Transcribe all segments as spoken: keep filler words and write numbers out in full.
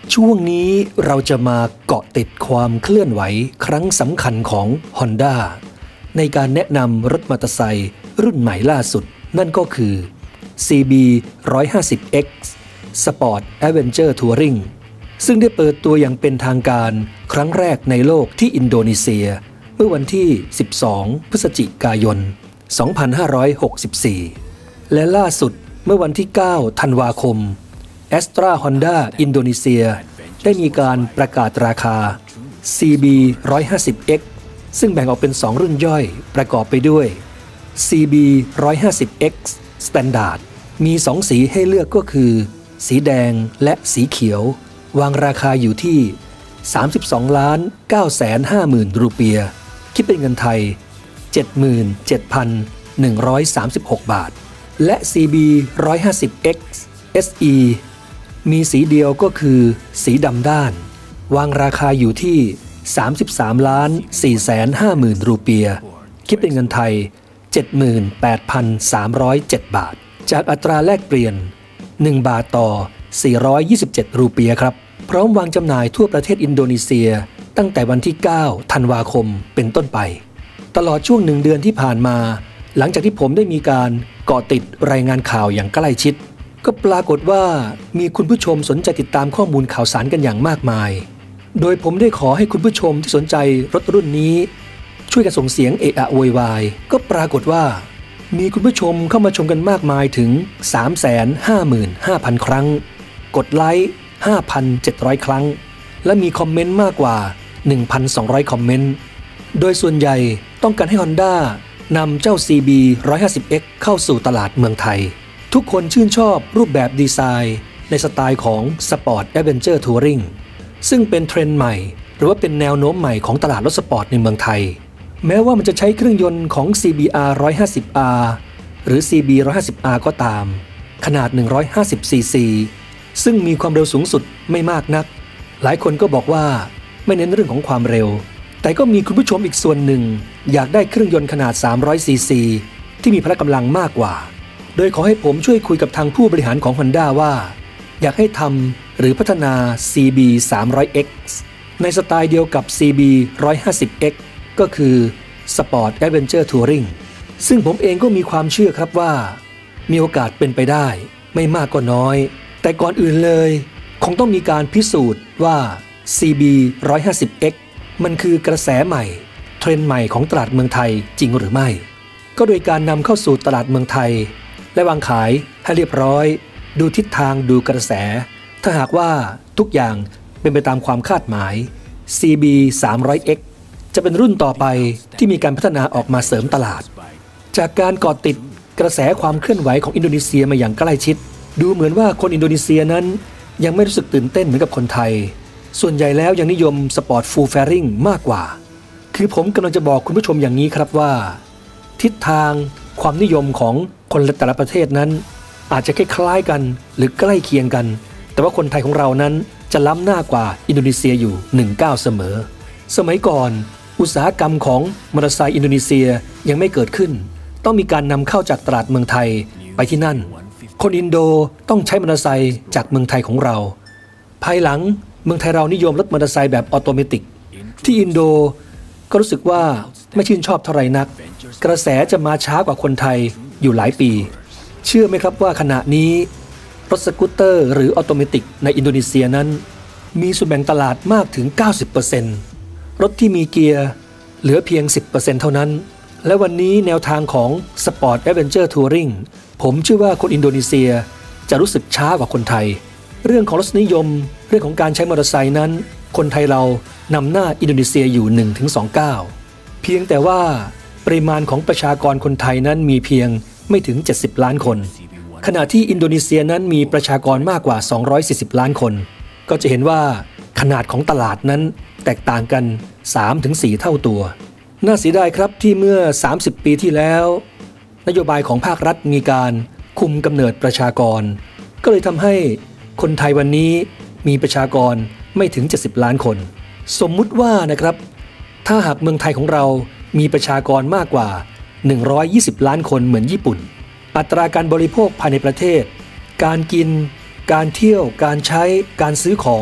ช่วงนี้เราจะมาเกาะติดความเคลื่อนไหวครั้งสำคัญของ Honda ในการแนะนำรถมอเตอร์ไซค์รุ่นใหม่ล่าสุดนั่นก็คือ ซี บี หนึ่งร้อยห้าสิบ เอ็กซ์ Sport Adventure Touring ซึ่งได้เปิดตัวอย่างเป็นทางการครั้งแรกในโลกที่อินโดนีเซียเมื่อวันที่สิบสองพฤศจิกายนสองพันห้าร้อยหกสิบสี่และล่าสุดเมื่อวันที่เก้าธันวาคม Astra Honda อินโดนีเซียได้มีการประกาศราคา ซี บี หนึ่งร้อยห้าสิบ เอ็กซ์ ซึ่งแบ่งออกเป็นสองรุ่นย่อยประกอบไปด้วย ซี บี หนึ่งร้อยห้าสิบ เอ็กซ์ Standard มีสองสีให้เลือกก็คือสีแดงและสีเขียววางราคาอยู่ที่ สามสิบสองล้านเก้าแสนห้าหมื่น รูเปียคิดเป็นเงินไทย เจ็ดหมื่นเจ็ดพันหนึ่งร้อยสามสิบหก บาทและ ซี บี หนึ่งร้อยห้าสิบ เอ็กซ์ เอส อี มีสีเดียวก็คือสีดำด้านวางราคาอยู่ที่ สามสิบสามล้านสี่แสนห้าหมื่น รูเปียคิดเป็นเงินไทย เจ็ดหมื่นแปดพันสามร้อยเจ็ด บาทจากอัตราแลกเปลี่ยนหนึ่งบาทต่อสี่ร้อยยี่สิบเจ็ดรูเปียครับพร้อมวางจำหน่ายทั่วประเทศอินโดนีเซียตั้งแต่วันที่เก้าธันวาคมเป็นต้นไปตลอดช่วงหนึ่งเดือนที่ผ่านมาหลังจากที่ผมได้มีการเกาะติดรายงานข่าวอย่างใกล้ชิดก็ปรากฏว่ามีคุณผู้ชมสนใจติดตามข้อมูลข่าวสารกันอย่างมากมายโดยผมได้ขอให้คุณผู้ชมที่สนใจรถรุ่นนี้ช่วยกันส่งเสียงเอะอะโวยวายก็ปรากฏว่ามีคุณผู้ชมเข้ามาชมกันมากมายถึง สามแสนห้าหมื่นห้าพัน ครั้งกดไลค์ ห้าพันเจ็ดร้อย ครั้งและมีคอมเมนต์มากกว่า หนึ่งพันสองร้อย คอมเมนต์โดยส่วนใหญ่ต้องการให้ Honda นำเจ้า ซี บี หนึ่งร้อยห้าสิบ เอ็กซ์ เข้าสู่ตลาดเมืองไทยทุกคนชื่นชอบรูปแบบดีไซน์ในสไตล์ของ Sport Adventure Touring ซึ่งเป็นเทรนด์ใหม่หรือว่าเป็นแนวโน้มใหม่ของตลาดรถสปอร์ตในเมืองไทยแม้ว่ามันจะใช้เครื่องยนต์ของ ซี บี อาร์ หนึ่งร้อยห้าสิบ อาร์ หรือ ซี บี หนึ่งร้อยห้าสิบ อาร์ ก็ตามขนาดหนึ่งร้อยห้าสิบ ซี ซี ซึ่งมีความเร็วสูงสุดไม่มากนักหลายคนก็บอกว่าไม่เน้นเรื่องของความเร็วแต่ก็มีคุณผู้ชมอีกส่วนหนึ่งอยากได้เครื่องยนต์ขนาดสามร้อย ซี ซี ที่มีพละกำลังมากกว่าโดยขอให้ผมช่วยคุยกับทางผู้บริหารของ Honda ว่าอยากให้ทำหรือพัฒนา ซี บี สามร้อย เอ็กซ์ ในสไตล์เดียวกับ ซี บี หนึ่งร้อยห้าสิบ เอ็กซ์ ก็คือ Sport Adventure Touring ซึ่งผมเองก็มีความเชื่อครับว่ามีโอกาสเป็นไปได้ไม่มากก็น้อยแต่ก่อนอื่นเลยคงต้องมีการพิสูจน์ว่า ซี บี หนึ่งร้อยห้าสิบ เอ็กซ์ มันคือกระแสใหม่เทรนด์ใหม่ของตลาดเมืองไทยจริงหรือไม่ก็โดยการนำเข้าสู่ตลาดเมืองไทยและวางขายให้เรียบร้อยดูทิศทางดูกระแสถ้าหากว่าทุกอย่างเป็นไปตามความคาดหมาย ซี บี สามร้อย เอ็กซ์ จะเป็นรุ่นต่อไปที่มีการพัฒนาออกมาเสริมตลาดจากการเกาะติดกระแสความเคลื่อนไหวของอินโดนีเซียมาอย่างใกล้ชิดดูเหมือนว่าคนอินโดนีเซียนั้นยังไม่รู้สึกตื่นเต้นเหมือนกับคนไทยส่วนใหญ่แล้วยังนิยมสปอร์ตฟูลแฟริ่งมากกว่าคือผมกำลังจะบอกคุณผู้ชมอย่างนี้ครับว่าทิศทางความนิยมของคนแต่ละประเทศนั้นอาจจะคล้ายๆกันหรือใกล้เคียงกันแต่ว่าคนไทยของเรานั้นจะล้ำหน้ากว่าอินโดนีเซียอยู่หนึ่งก้าวเสมอสมัยก่อนอุตสาหกรรมของมอเตอร์ไซค์อินโดนีเซียยังไม่เกิดขึ้นต้องมีการนำเข้าจากตลาดเมืองไทยไปที่นั่นคนอินโดต้องใช้มอเตอร์ไซค์จากเมืองไทยของเราภายหลังเมืองไทยเรานิยมรถมอเตอร์ไซค์แบบออโตเมติกที่อินโดก็รู้สึกว่าไม่ชื่นชอบเท่าไหร่นักกระแสจะมาช้ากว่าคนไทยอยู่หลายปีเชื่อไหมครับว่าขณะนี้รถสกูตเตอร์หรือออโตเมติกในอินโดนีเซียนั้นมีส่วนแบ่งตลาดมากถึง เก้าสิบเปอร์เซ็นต์ รถที่มีเกียร์เหลือเพียง สิบเปอร์เซ็นต์ เท่านั้นและวันนี้แนวทางของ Sport Adventure Touring ผมเชื่อว่าคนอินโดนีเซียจะรู้สึกช้ากว่าคนไทยเรื่องของรสนิยมเรื่องของการใช้มอเตอร์ไซค์นั้นคนไทยเรานำหน้าอินโดนีเซียอยู่ หนึ่งถึงสอง ก้าวเพียงแต่ว่าปริมาณของประชากรคนไทยนั้นมีเพียงไม่ถึงเจ็ดสิบล้านคนขณะที่อินโดนีเซียนั้นมีประชากรมากกว่าสองร้อยสี่สิบล้านคนก็จะเห็นว่าขนาดของตลาดนั้นแตกต่างกัน สามถึงสี่ เท่าตัวน่าเสียดายครับที่เมื่อสามสิบปีที่แล้วนโยบายของภาครัฐมีการคุมกำเนิดประชากรก็เลยทำให้คนไทยวันนี้มีประชากรไม่ถึงเจ็ดสิบล้านคนสมมุติว่านะครับถ้าหากเมืองไทยของเรามีประชากรมากกว่าหนึ่งร้อยยี่สิบล้านคนเหมือนญี่ปุ่นอัตราการบริโภคภายในประเทศการกินการเที่ยวการใช้การซื้อของ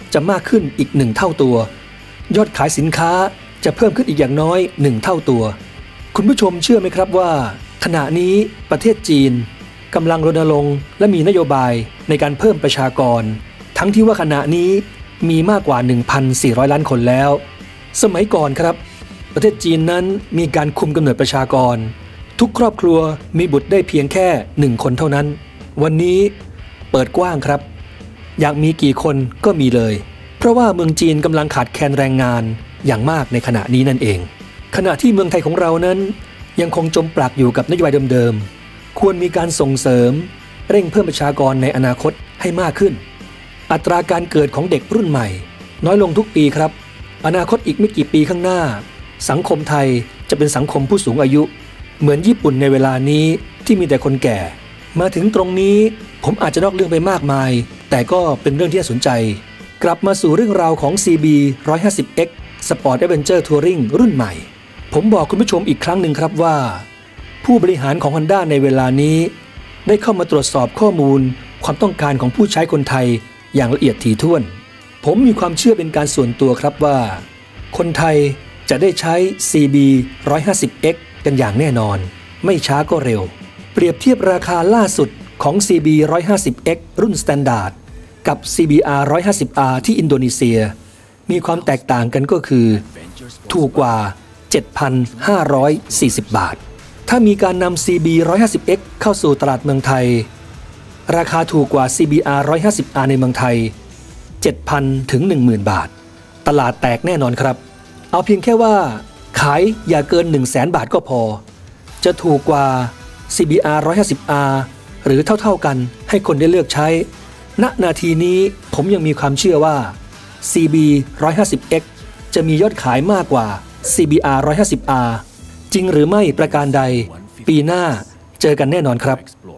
จะมากขึ้นอีกหนึ่งเท่าตัวยอดขายสินค้าจะเพิ่มขึ้นอีกอย่างน้อยหนึ่งเท่าตัวคุณผู้ชมเชื่อไหมครับว่าขณะนี้ประเทศจีนกำลังรณรงค์และมีนโยบายในการเพิ่มประชากรทั้งที่ว่าขณะนี้มีมากกว่า หนึ่งพันสี่ร้อย ล้านคนแล้วสมัยก่อนครับประเทศจีนนั้นมีการคุมกำเนิดประชากรทุกครอบครัวมีบุตรได้เพียงแค่หนึ่งคนเท่านั้นวันนี้เปิดกว้างครับอยากมีกี่คนก็มีเลยเพราะว่าเมืองจีนกำลังขาดแคลนแรงงานอย่างมากในขณะนี้นั่นเองขณะที่เมืองไทยของเรานั้นยังคงจมปลักอยู่กับนโยบายเดิมๆควรมีการส่งเสริมเร่งเพิ่มประชากรในอนาคตให้มากขึ้นอัตราการเกิดของเด็กรุ่นใหม่น้อยลงทุกปีครับอนาคตอีกไม่กี่ปีข้างหน้าสังคมไทยจะเป็นสังคมผู้สูงอายุเหมือนญี่ปุ่นในเวลานี้ที่มีแต่คนแก่มาถึงตรงนี้ผมอาจจะนอกเรื่องไปมากมายแต่ก็เป็นเรื่องที่น่าสนใจกลับมาสู่เรื่องราวของ ซี บี หนึ่งร้อยห้าสิบเอ็กซ์ Sport Adventure Touring รุ่นใหม่ผมบอกคุณผู้ชมอีกครั้งหนึ่งครับว่าผู้บริหารของ Honda ในเวลานี้ได้เข้ามาตรวจสอบข้อมูลความต้องการของผู้ใช้คนไทยอย่างละเอียดถี่ถ้วนผมมีความเชื่อเป็นการส่วนตัวครับว่าคนไทยจะได้ใช้ ซี บี หนึ่งร้อยห้าสิบเอ็กซ์ กันอย่างแน่นอนไม่ช้าก็เร็วเปรียบเทียบราคาล่าสุดของ ซี บี หนึ่งร้อยห้าสิบเอ็กซ์ รุ่น Standard กับ ซี บี อาร์ หนึ่งร้อยห้าสิบอาร์ ที่อินโดนีเซียมีความแตกต่างกันก็คือถูกกว่า เจ็ดพันห้าร้อยสี่สิบ บาทถ้ามีการนำ ซี บี หนึ่งร้อยห้าสิบเอ็กซ์ เข้าสู่ตลาดเมืองไทยราคาถูกกว่า ซี บี อาร์ หนึ่งร้อยห้าสิบอาร์ ในเมืองไทย เจ็ดพัน ถึง หนึ่งหมื่น บาทตลาดแตกแน่นอนครับเอาเพียงแค่ว่าขายอย่าเกิน หนึ่งแสน บาทก็พอจะถูกกว่า ซี บี อาร์ หนึ่งร้อยห้าสิบอาร์ หรือเท่าๆกันให้คนได้เลือกใช้ณนาทีนี้ผมยังมีความเชื่อว่า ซี บี หนึ่งร้อยห้าสิบเอ็กซ์ จะมียอดขายมากกว่า ซี บี อาร์ หนึ่งร้อยห้าสิบอาร์ จริงหรือไม่ประการใดปีหน้าเจอกันแน่นอนครับ